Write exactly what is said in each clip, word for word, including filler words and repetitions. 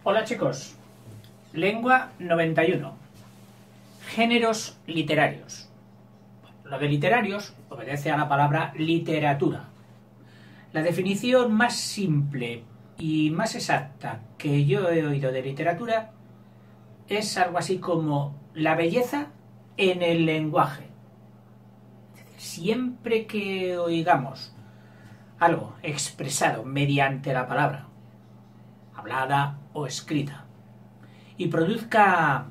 Hola chicos, lengua noventa y uno, géneros literarios. Lo de literarios obedece a la palabra literatura. La definición más simple y más exacta que yo he oído de literatura es algo así como la belleza en el lenguaje. Es decir, siempre que oigamos algo expresado mediante la palabra, hablada o escrita, y produzca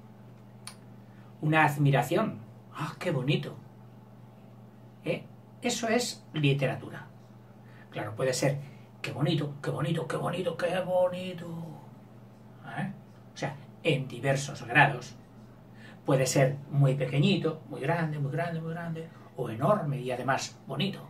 una admiración, ¡ah, qué bonito! ¿Eh? Eso es literatura. Claro, puede ser qué bonito, qué bonito, qué bonito, qué bonito. ¿Eh? O sea, en diversos grados. Puede ser muy pequeñito, muy grande, muy grande, muy grande, o enorme y además bonito.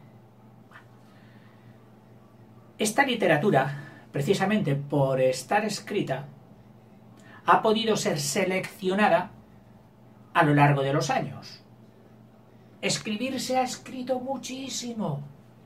Esta literatura, precisamente por estar escrita, ha podido ser seleccionada a lo largo de los años. Escribir se ha escrito muchísimo,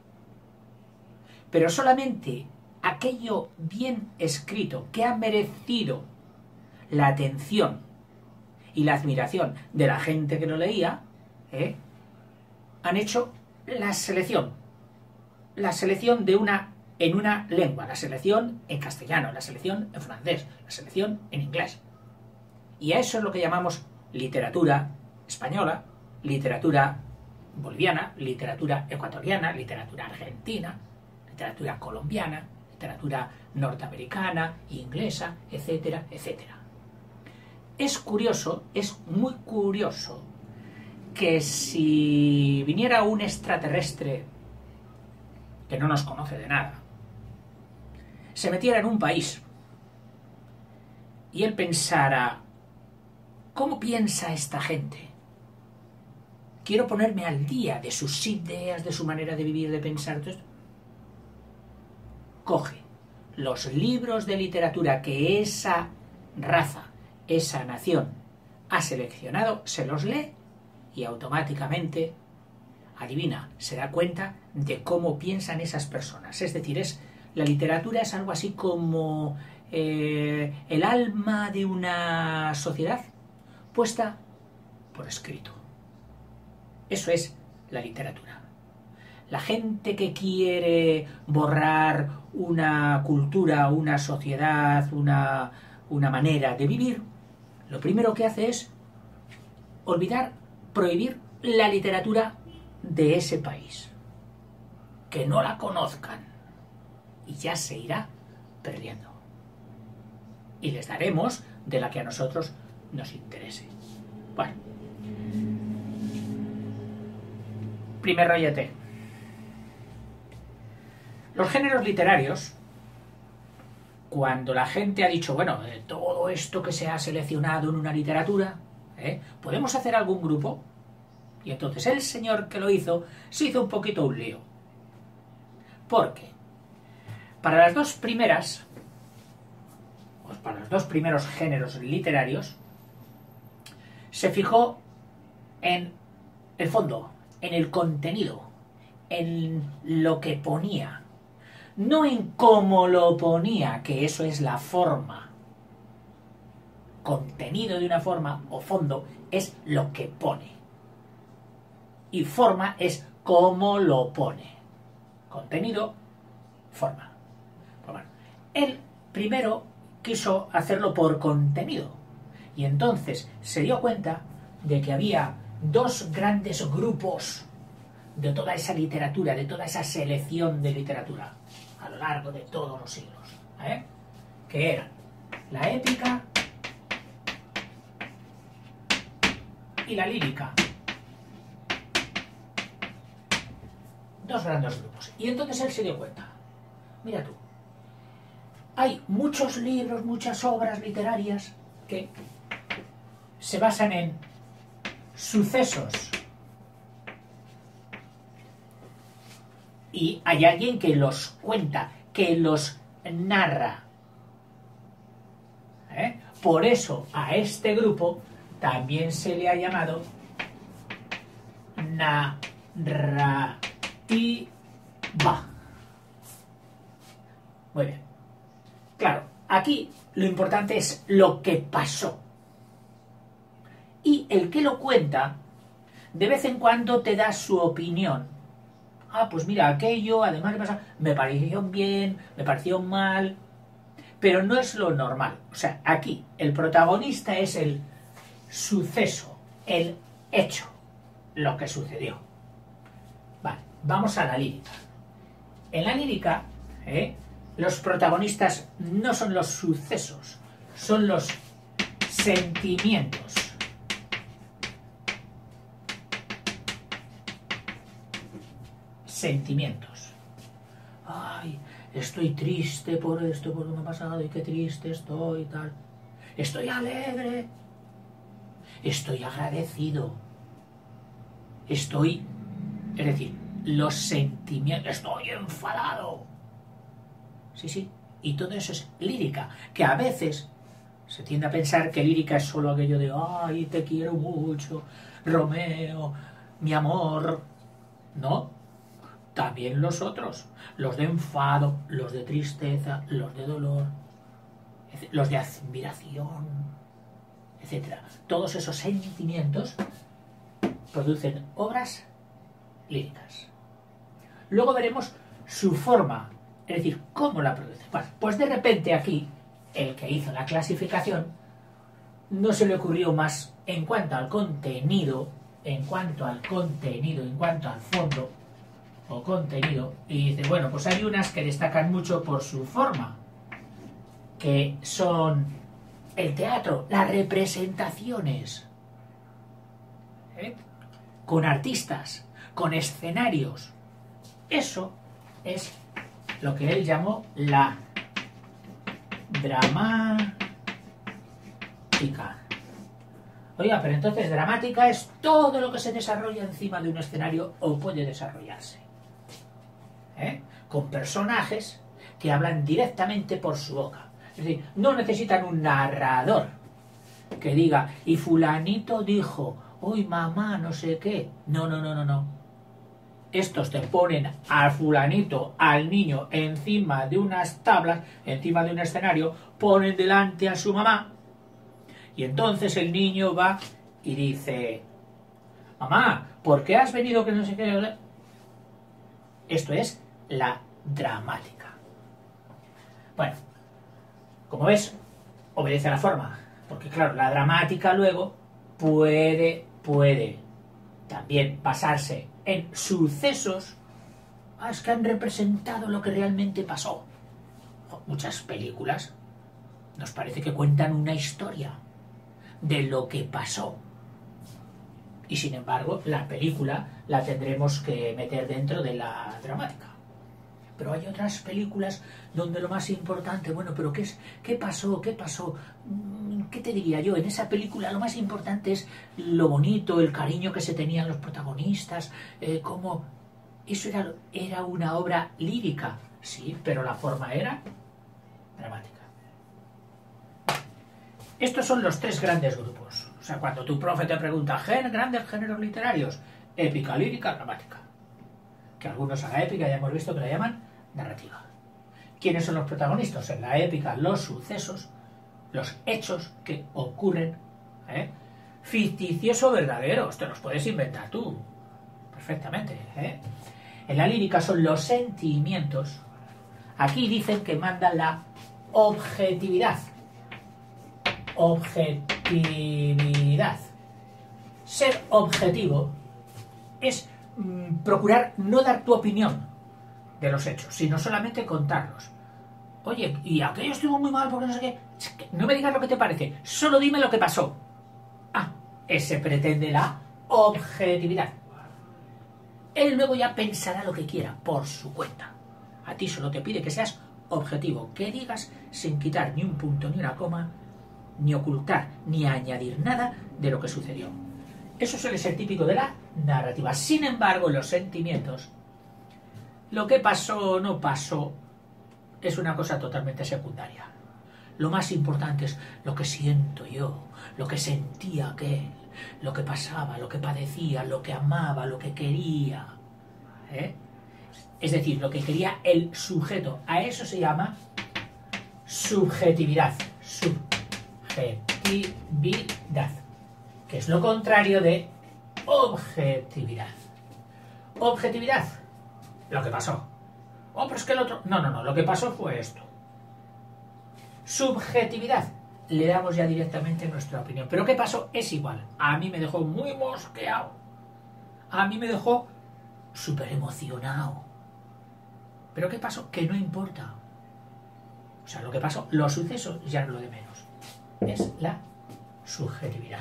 pero solamente aquello bien escrito que ha merecido la atención y la admiración de la gente que lo leía, ¿eh? han hecho la selección, la selección de una en una lengua, la selección en castellano, la selección en francés, la selección en inglés. Y a eso es lo que llamamos literatura española, literatura boliviana, literatura ecuatoriana, literatura argentina, literatura colombiana, literatura norteamericana, inglesa, etcétera, etcétera. Es curioso, es muy curioso, que si viniera un extraterrestre que no nos conoce de nada, se metiera en un país y él pensara, ¿cómo piensa esta gente? Quiero ponerme al día de sus ideas, de su manera de vivir, de pensar. Entonces, coge los libros de literatura que esa raza, esa nación ha seleccionado, se los lee y automáticamente adivina, se da cuenta de cómo piensan esas personas. Es decir, es, la literatura es algo así como eh, el alma de una sociedad puesta por escrito. Eso es la literatura. La gente que quiere borrar una cultura, una sociedad, una, una manera de vivir, lo primero que hace es olvidar, prohibir la literatura de ese país. Que no la conozcan. Y ya se irá perdiendo. Y les daremos de la que a nosotros nos interese. Bueno. Primer rollete. Los géneros literarios, cuando la gente ha dicho, bueno, de todo esto que se ha seleccionado en una literatura, ¿eh? ¿podemos hacer algún grupo? Y entonces el señor que lo hizo, se hizo un poquito un lío. ¿Por qué? Para las dos primeras, pues para los dos primeros géneros literarios, se fijó en el fondo, en el contenido, en lo que ponía, no en cómo lo ponía, que eso es la forma. Contenido de una forma o fondo es lo que pone. Y forma es cómo lo pone. Contenido, forma. Pues bueno, él primero quiso hacerlo por contenido. Y entonces se dio cuenta de que había dos grandes grupos de toda esa literatura, de toda esa selección de literatura a lo largo de todos los siglos, ¿eh? que eran la épica y la lírica. Dos grandes grupos. Y entonces él se dio cuenta. Mira tú, hay muchos libros, muchas obras literarias que se basan en sucesos. Y hay alguien que los cuenta, que los narra. ¿Eh? Por eso a este grupo también se le ha llamado narrativa. Muy bien. Claro, Aquí lo importante es lo que pasó. Y el que lo cuenta, de vez en cuando te da su opinión. Ah, pues mira, aquello, además de pasar, me pareció bien, me pareció mal, pero no es lo normal. O sea, aquí el protagonista es el suceso, el hecho, lo que sucedió. Vale, vamos a la lírica. En la lírica, ¿eh? los protagonistas no son los sucesos, son los sentimientos. Sentimientos. Ay, estoy triste por esto, por lo que me ha pasado, y qué triste estoy, tal. Estoy alegre. Estoy agradecido. Estoy, es decir, los sentimientos. Estoy enfadado. Sí, sí. Y todo eso es lírica, que a veces se tiende a pensar que lírica es solo aquello de ay, te quiero mucho, Romeo, mi amor. No. También los otros, los de enfado, los de tristeza, los de dolor, los de admiración, etcétera. Todos esos sentimientos producen obras líricas. Luego veremos su forma, es decir, cómo la produce. Bueno, pues de repente aquí, el que hizo la clasificación, no se le ocurrió más en cuanto al contenido, en cuanto al contenido, en cuanto al fondo, o contenido, y dice, bueno, pues hay unas que destacan mucho por su forma, que son el teatro, las representaciones, ¿eh? con artistas, con escenarios. Eso es lo que él llamó la dramática. Oiga, pero entonces dramática es todo lo que se desarrolla encima de un escenario o puede desarrollarse. ¿Eh? Con personajes que hablan directamente por su boca. Es decir, no necesitan un narrador que diga, y fulanito dijo, uy mamá, no sé qué. No, no, no, no, no. Estos te ponen al fulanito, al niño, encima de unas tablas, encima de un escenario, ponen delante a su mamá, y entonces el niño va y dice, mamá, ¿por qué has venido que no sé qué? Esto es la dramática. Bueno, como ves, obedece a la forma, porque claro, la dramática luego puede, puede también basarse en sucesos ah, es que han representado lo que realmente pasó. Muchas películas nos parece que cuentan una historia de lo que pasó. Y sin embargo, la película la tendremos que meter dentro de la dramática. Pero hay otras películas donde lo más importante, bueno, pero ¿qué es? ¿Qué pasó? ¿Qué pasó? ¿Qué te diría yo? En esa película lo más importante es lo bonito, el cariño que se tenían los protagonistas, eh, cómo... Eso era, era una obra lírica, sí, pero la forma era dramática. Estos son los tres grandes grupos. O sea, cuando tu profe te pregunta, ¿gen, grandes géneros literarios? Épica, lírica, dramática. Que algunos a la épica ya hemos visto que la llaman narrativa. ¿Quiénes son los protagonistas? En la épica, los sucesos, los hechos que ocurren, ¿eh? Ficticios o verdaderos, te los puedes inventar tú, perfectamente, ¿eh? En la lírica son los sentimientos. Aquí dicen que mandan la objetividad. Objetividad. Ser objetivo es mmm, procurar no dar tu opinión de los hechos, sino solamente contarlos. Oye, y aquello estuvo muy mal porque no sé qué. No me digas lo que te parece, solo dime lo que pasó. Ah, ese pretende la objetividad. Él luego ya pensará lo que quiera por su cuenta. A ti solo te pide que seas objetivo, que digas sin quitar ni un punto ni una coma, ni ocultar ni añadir nada de lo que sucedió. Eso suele ser típico de la narrativa. Sin embargo, los sentimientos, lo que pasó o no pasó, es una cosa totalmente secundaria. Lo más importante es lo que siento yo, lo que sentía aquel, lo que pasaba, lo que padecía, lo que amaba, lo que quería. ¿Eh? Es decir, lo que quería el sujeto. A eso se llama subjetividad. Subjetividad. Que es lo contrario de objetividad. Objetividad. Lo que pasó. Oh, pero es que el otro... No, no, no. Lo que pasó fue esto. Subjetividad. Le damos ya directamente nuestra opinión. Pero ¿qué pasó? Es igual. A mí me dejó muy mosqueado. A mí me dejó súper emocionado. ¿Pero qué pasó? Que no importa. O sea, lo que pasó, los sucesos ya no es lo de menos. Es la subjetividad.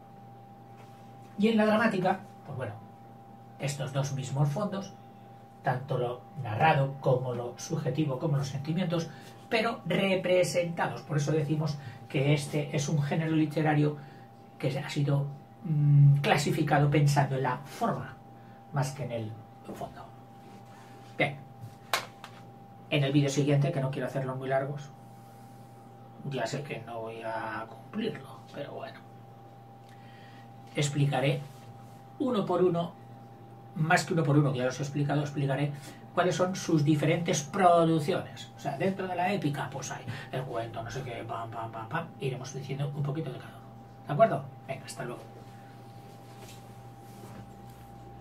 Y en la dramática, pues bueno, estos dos mismos fondos, tanto lo narrado como lo subjetivo, como los sentimientos, pero representados. Por eso decimos que este es un género literario que ha sido mmm, clasificado pensando en la forma, más que en el fondo. Bien. En el vídeo siguiente, que no quiero hacerlos muy largos, ya sé que no voy a cumplirlo, pero bueno, explicaré uno por uno, más que uno por uno, que ya os he explicado, explicaré cuáles son sus diferentes producciones. O sea, dentro de la épica, pues hay el cuento, no sé qué, pam, pam, pam, pam, iremos diciendo un poquito de cada uno. ¿De acuerdo? Venga, hasta luego.